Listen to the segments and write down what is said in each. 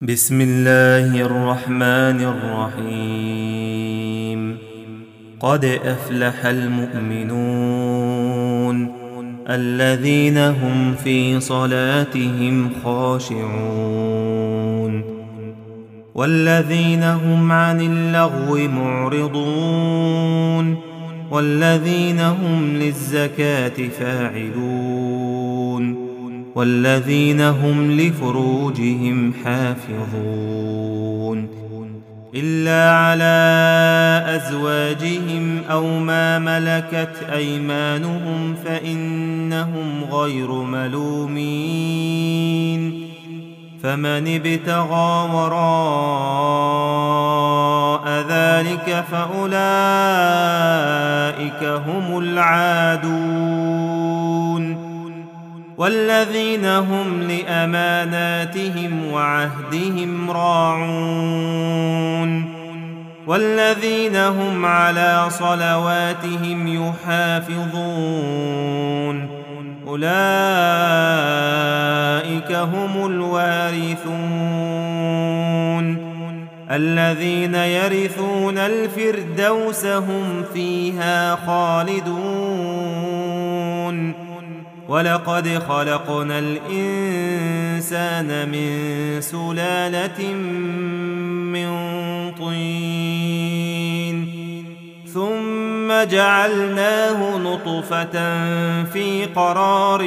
بسم الله الرحمن الرحيم. قد أفلح المؤمنون الذين هم في صلاتهم خاشعون والذين هم عن اللغو معرضون والذين هم للزكاة فاعلون والذين هم لفروجهم حافظون إلا على أزواجهم أو ما ملكت أيمانهم فإنهم غير ملومين فمن ابتغى وراء ذلك فأولئك هم العادون والذين هم لأماناتهم وعهدهم راعون والذين هم على صلواتهم يحافظون أولئك هم الوارثون الذين يرثون الفردوس هم فيها خالدون ولقد خلقنا الإنسان من سلالة من طين ثم جعلناه نطفة في قرار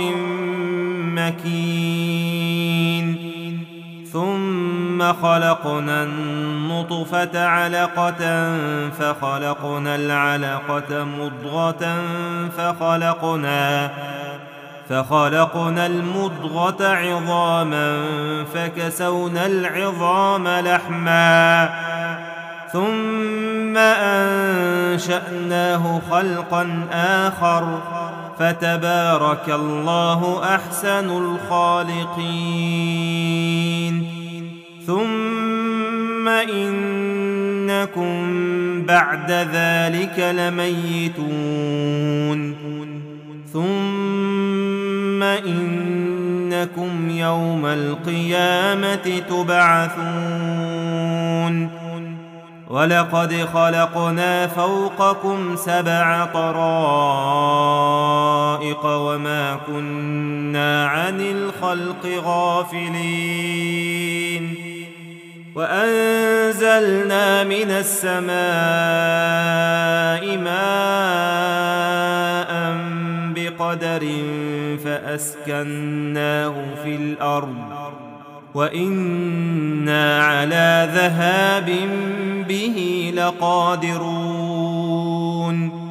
مكين ثم خلقنا النطفة علقة فخلقنا العلقة مضغة فخلقنا المضغة عظاما فكسونا العظام لحما ثم أنشأناه خلقا آخر فتبارك الله أحسن الخالقين ثم إنكم بعد ذلك لميتون ثم إنكم يوم القيامة تبعثون ولقد خلقنا فوقكم 7 طرائق وما كنا عن الخلق غافلين وأنزلنا من السماء ماء بقدر فأسكناه في الأرض وإنا على ذهاب به لقادرون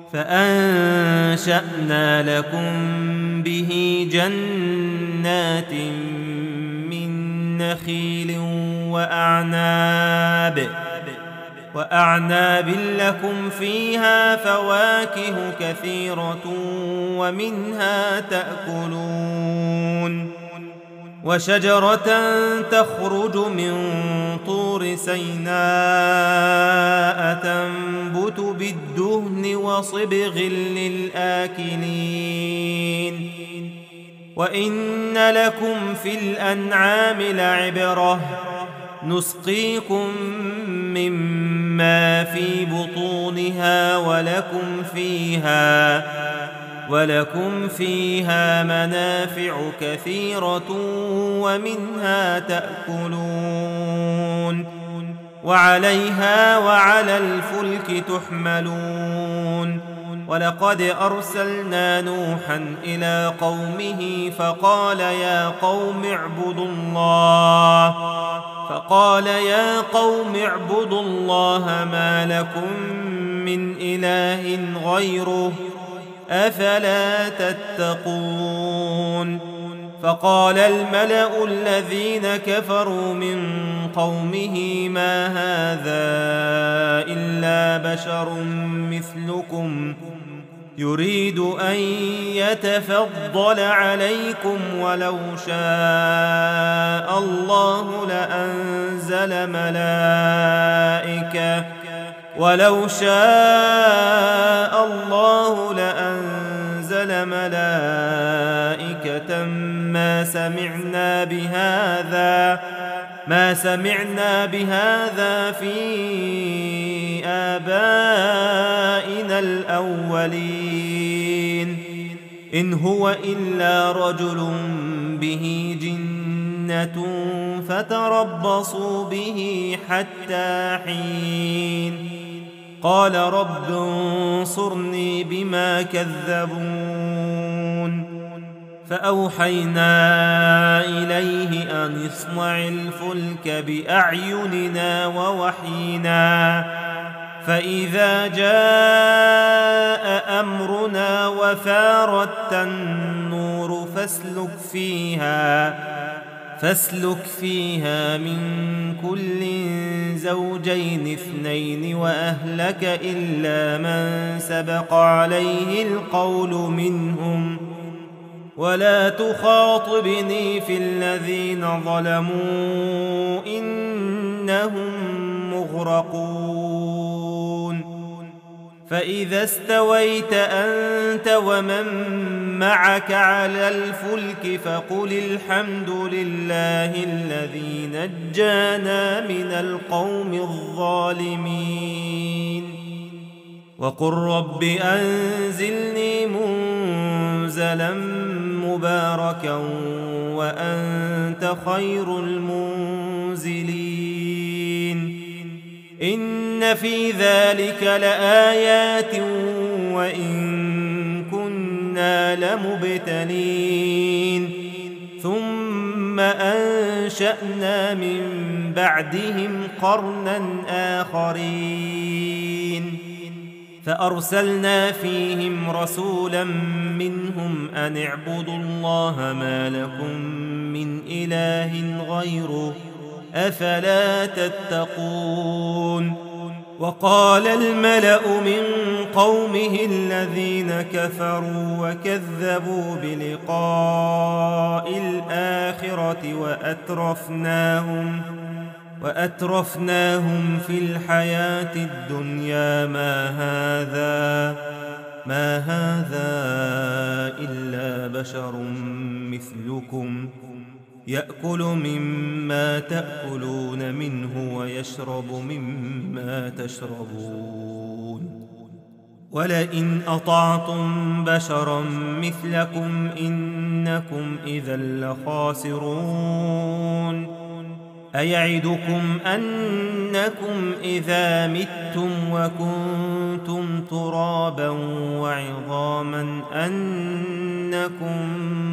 فأنشأنا لكم به جنات من نخيل وأعناب لكم فيها فواكه كثيرة ومنها تأكلون وشجرة تخرج من طور سيناء تنبت بالدهن وصبغ للآكلين وإن لكم في الأنعام لعبرة نسقيكم مما في بطونها ولكم فيها منافع كثيرة ومنها تأكلون وعليها وعلى الفلك تحملون ولقد أرسلنا نوحا إلى قومه فقال يا قوم اعبدوا الله ما لكم من إله غيره أفلا تتقون فقال الملأ الذين كفروا من قومه ما هذا إلا بشر مثلكم يريد أن يتفضل عليكم ولو شاء الله لأنزل ملائكة ما سمعنا بهذا ما سمعنا بهذا في آبائنا الأولين إن هو إلا رجل به جنة فتربصوا به حتى حين قال رب انصرني بما كذبون فأوحينا إليه أن اصنع الفلك بأعيننا ووحينا فإذا جاء أمرنا وفارت النور فاسلك فيها من كل زوجين اثنين وأهلك إلا من سبق عليه القول منهم ولا تخاطبني في الذين ظلموا إنهم مغرقون فإذا استويت أنت ومن معك على الفلك فقل الحمد لله الذي نجانا من القوم الظالمين وقل رب أنزلني منزلا مباركا وأنت خير المنزلين إن في ذلك لآيات وإن كنا لمبتلين ثم أنشأنا من بعدهم قرنا آخرين فأرسلنا فيهم رسولا منهم أن اعبدوا الله ما لكم من إله غيره أفلا تتقون وقال الملأ من قومه الذين كفروا وكذبوا بلقاء الآخرة وأترفناهم في الحياة الدنيا ما هذا إلا بشر مثلكم يأكل مما تأكلون منه ويشرب مما تشربون ولئن أطعتم بشرا مثلكم إنكم إذا لخاسرون أيعدكم أنكم إذا متم وكنتم ترابا وعظاما أنكم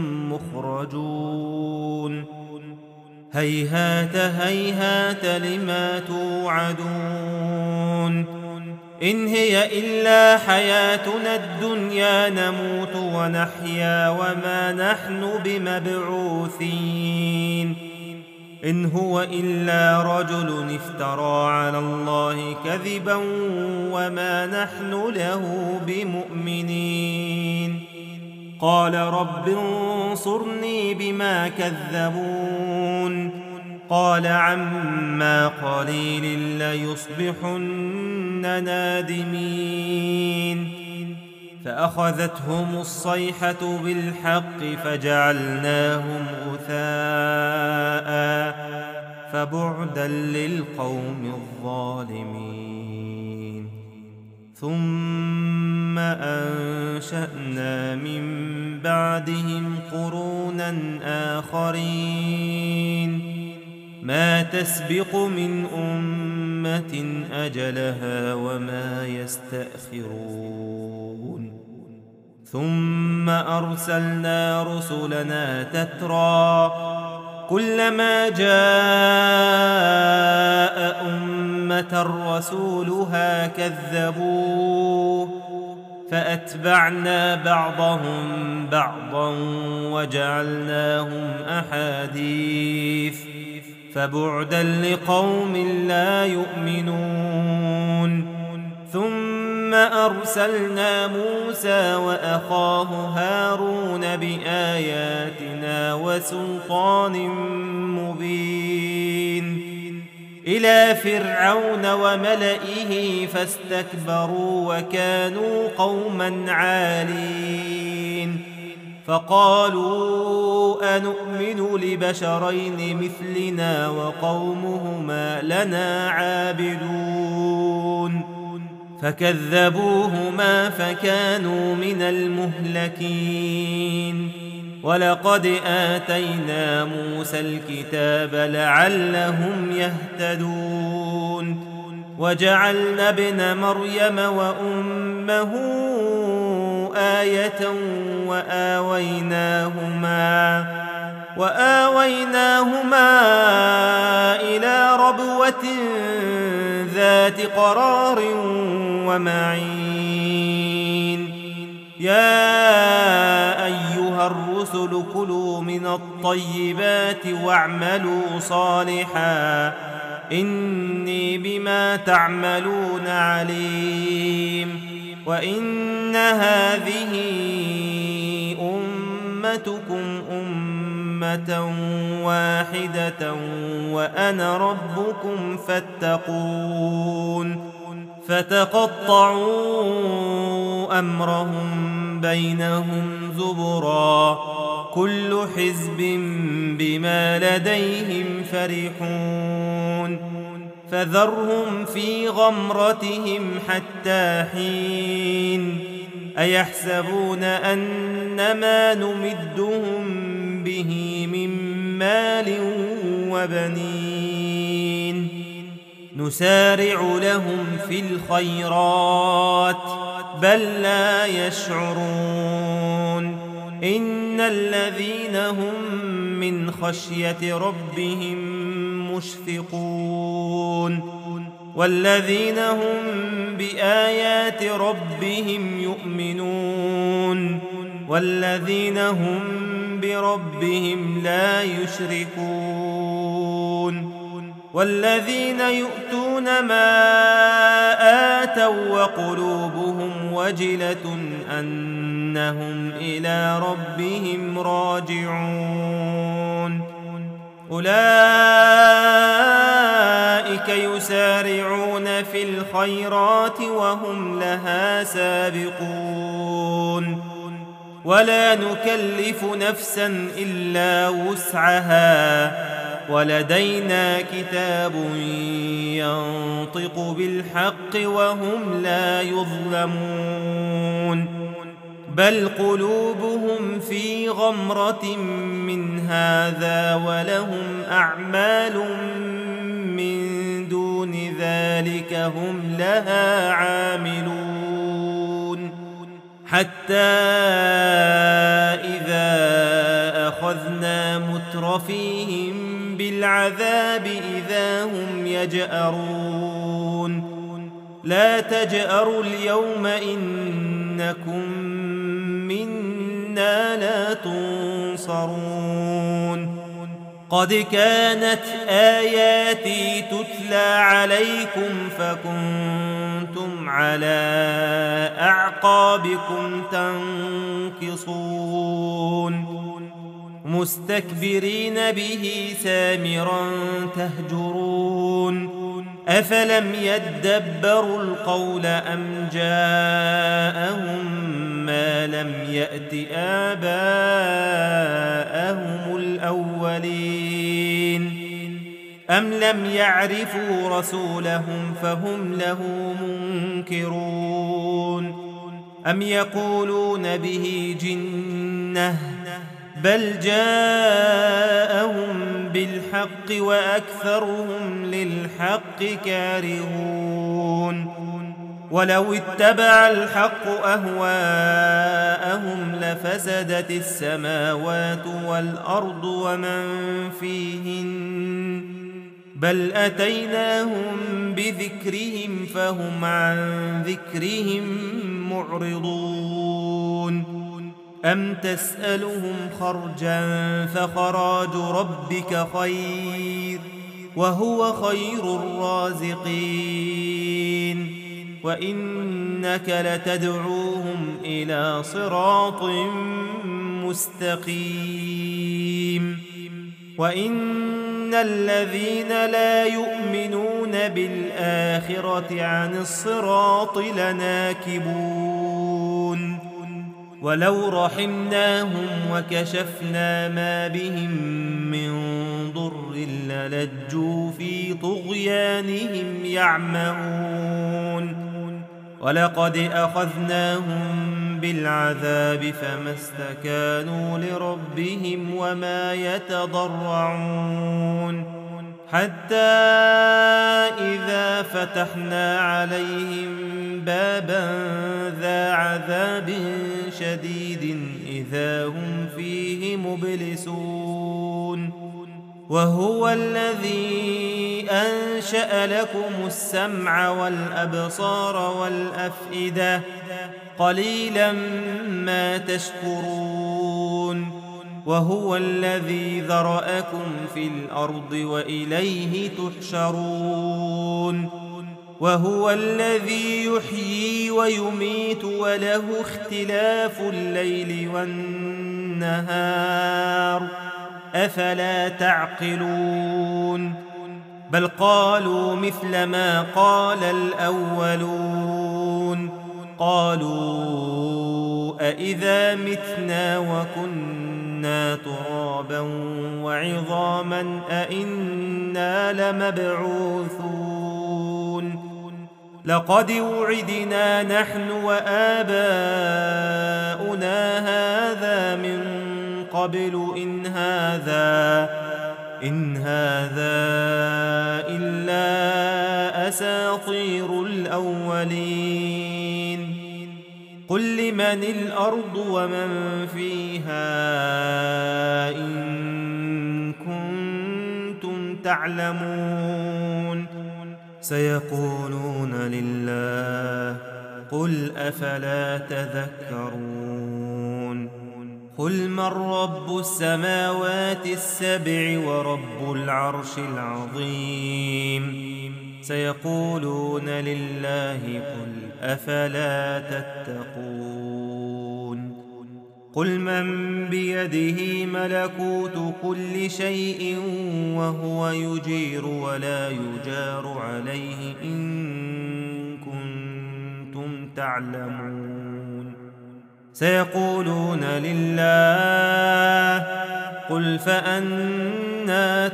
مخرجون هيهات هيهات لما توعدون إن هي إلا حياتنا الدنيا نموت ونحيا وما نحن بمبعوثين إن هو إلا رجل افترى على الله كذبا وما نحن له بمؤمنين قال رب انصرني بما كذبون قال عما قليل ليصبحن نادمين فأخذتهم الصيحة بالحق فجعلناهم غثاء فبعدا للقوم الظالمين ثم أنشأنا من بعدهم قرونا آخرين ما تسبق من أمة أجلها وما يستأخرون ثم أرسلنا رسلنا تترى كلما جاء أمة رسولها كذبوه فأتبعنا بعضهم بعضا وجعلناهم أحاديث فبعدا لقوم لا يؤمنون ثم أرسلنا موسى وأخاه هارون بآياتنا وسلطان مبين إلى فرعون وملئه فاستكبروا وكانوا قوما عالين فقالوا أنؤمن لبشرين مثلنا وقومهما لنا عابدون فكذبوهما فكانوا من المهلكين ولقد آتينا موسى الكتاب لعلهم يهتدون وجعلنا ابن مريم وأمه آية وآويناهما إلى ربوة ذات قرار ومعين يا أيها الرسل كلوا من الطيبات واعملوا صالحا إني بما تعملون عليم وإن هذه أمتكم أمة واحدة وأنا ربكم فاتقون فتقطعوا أمرهم بينهم زبرا كل حزب بما لديهم فرحون فذرهم في غمرتهم حتى حين أيحسبون أنما نمدهم به من مال وبنين نسارع لهم في الخيرات بل لا يشعرون إن الذين هم من خشية ربهم مشفقون والذين هم بآيات ربهم يؤمنون والذين هم بربهم لا يشركون والذين يؤتون ما آتوا وقلوبهم وجلة أنهم إلى ربهم راجعون أولئك يسارعون في الخيرات وهم لها سابقون ولا نكلف نفسا إلا وسعها ولدينا كتاب ينطق بالحق وهم لا يظلمون بل قلوبهم في غمرة من هذا ولهم أعمال من دون ذلك هم لها عاملون حتى إذا أخذنا مترفيهم بالعذاب إذا هم يجأرون لا تجأروا اليوم إنكم منا لا تنصرون قد كانت آياتي تتلى عليكم فكنتم على أعقابكم تنكصون مستكبرين به سامرا تهجرون أفلم يدبروا القول أم جاءهم ما لم يأت آباءهم الأولين أم لم يعرفوا رسولهم فهم له منكرون أم يقولون به جنة بل جاءهم بالحق وأكثرهم للحق كارهون ولو اتبع الحق أهواءهم لفسدت السماوات والأرض ومن فيهن بل أتيناهم بذكرهم فهم عن ذكرهم معرضون أم تسألهم خرجا فخراج ربك خير وهو خير الرازقين وإنك لتدعوهم إلى صراط مستقيم وإن الذين لا يؤمنون بالآخرة عن الصراط لناكبون ولو رحمناهم وكشفنا ما بهم من ضر للجوا في طغيانهم يعمهون ولقد أخذناهم بالعذاب فما استكانوا لربهم وما يتضرعون حتى إذا فتحنا عليهم بابا ذا عذاب شديد إذا هم فيه مبلسون وهو الذي أنشأ لكم السمع والأبصار والأفئدة قليلا ما تشكرون وهو الذي ذرأكم في الأرض وإليه تحشرون وهو الذي يحيي ويميت وله اختلاف الليل والنهار أفلا تعقلون بل قالوا مثل ما قال الأولون قالوا أإذا متنا وكنا ترابا وعظاما أإنا لمبعوثون لقد وعدنا نحن وآباؤنا هذا من قبل إن هذا إلا أساطير الأولين قل لمن الأرض ومن فيها إن كنتم تعلمون سيقولون لله قل أفلا تذكرون قل من رب السماوات السبع ورب العرش العظيم سيقولون لله قل أفلا تتقون قل من بيده ملكوت كل شيء وهو يجير ولا يجار عليه إن كنتم تعلمون سيقولون لله قل فأنى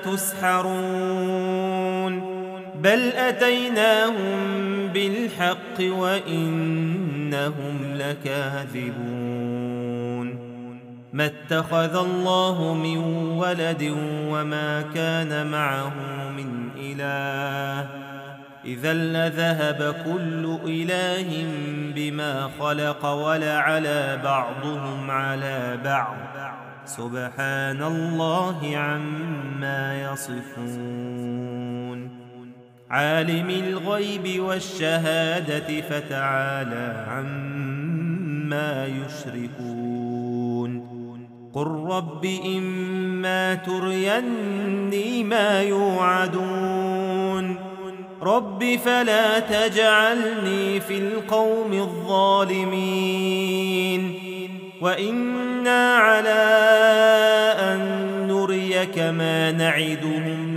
تسحرون بل أتيناهم بالحق وإنهم لكاذبون ما اتخذ الله من ولد وما كان معه من إله إذا لذهب كل إله بما خلق ولعلى بعضهم على بعض سبحان الله عما يصفون عالم الغيب والشهادة فتعالى عما يشركون قل رب إما تريني ما يوعدون رب فلا تجعلني في القوم الظالمين وإنا على أن نريك ما نعدهم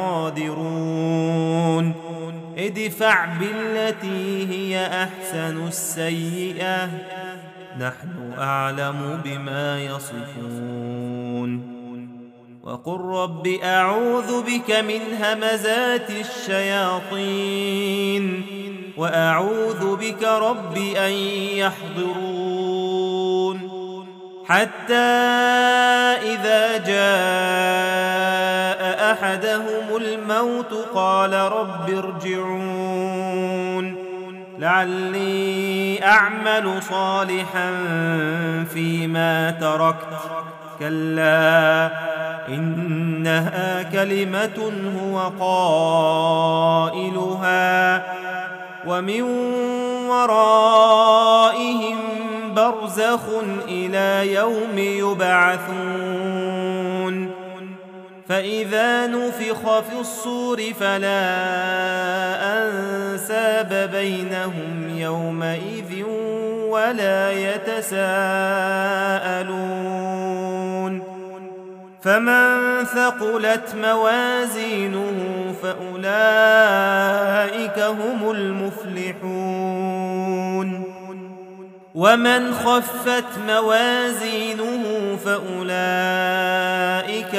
لقادرون ادفع بالتي هي أحسن السيئة نحن أعلم بما يصفون وقل رب أعوذ بك من همزات الشياطين وأعوذ بك رب أن يحضرون حتى إذا جاء أحدهم الموت قال رب ارجعون لعلي أعمل صالحا فيما تركت كلا إنها كلمة هو قائلها ومن ورائهم برزخ إلى يوم يبعثون فإذا نفخ في الصور فلا أنساب بينهم يومئذ ولا يتساءلون فمن ثقلت موازينه فأولئك هم المفلحون ومن خفت موازينه فأولئك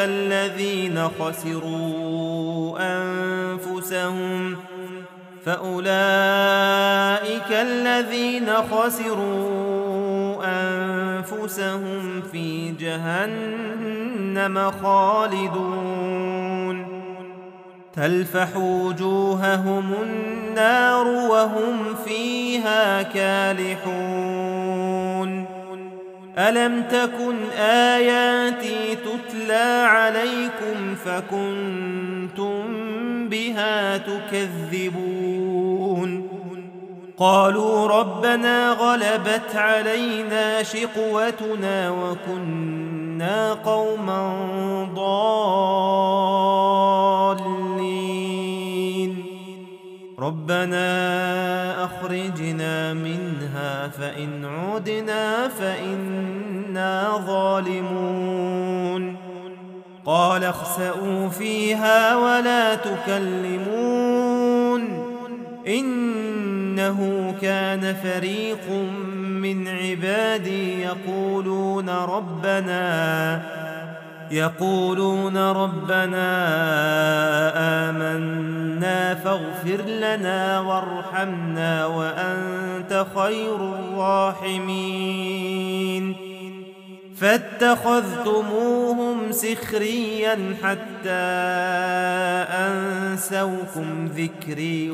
الذين خسروا أنفسهم في جهنم خالدون تلفح وجوههم النار وهم فيها كالحون ألم تكن آياتي تتلى عليكم فكنتم بها تكذبون قالوا ربنا غلبت علينا شقوتنا وكنا قوما ضالين ربنا أخرجنا منها فإن عدنا فإنا ظالمون قال اخسئوا فيها ولا تكلمون إنه كان فريق من عبادي يقولون ربنا آمنا فاغفر لنا وارحمنا وأنت خير الراحمين فاتخذتموهم سخريا حتى أنسوكم ذكري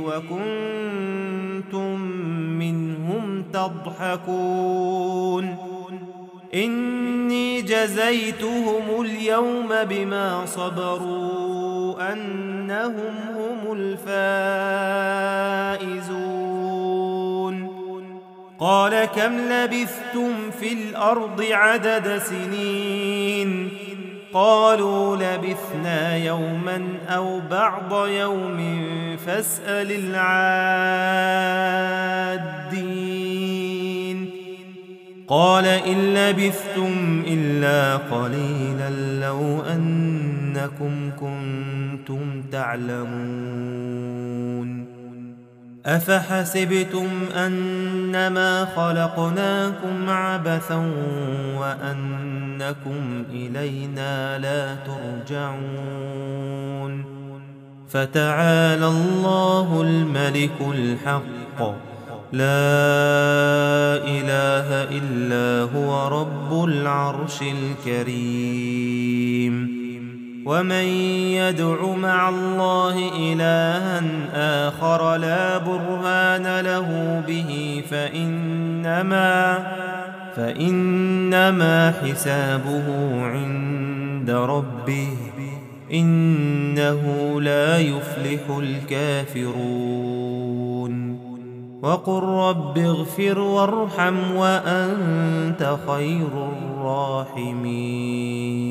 وكنتم منهم تضحكون إني جزيتهم اليوم بما صبروا أنهم هم الفائزون قال كم لبثتم في الأرض عدد سنين قالوا لبثنا يوما أو بعض يوم فاسأل العادين قال إن لبثتم إلا قليلا لو أنكم كنتم تعلمون أفحسبتم أنما خلقناكم عبثا وأنكم إلينا لا ترجعون فتعالى الله الملك الحق لا إله إلا هو رب العرش الكريم ومن يدع مع الله إلها آخر لا برهان له به فإنما حسابه عند ربه إنه لا يفلح الكافرون وقل رب اغفر وارحم وأنت خير الراحمين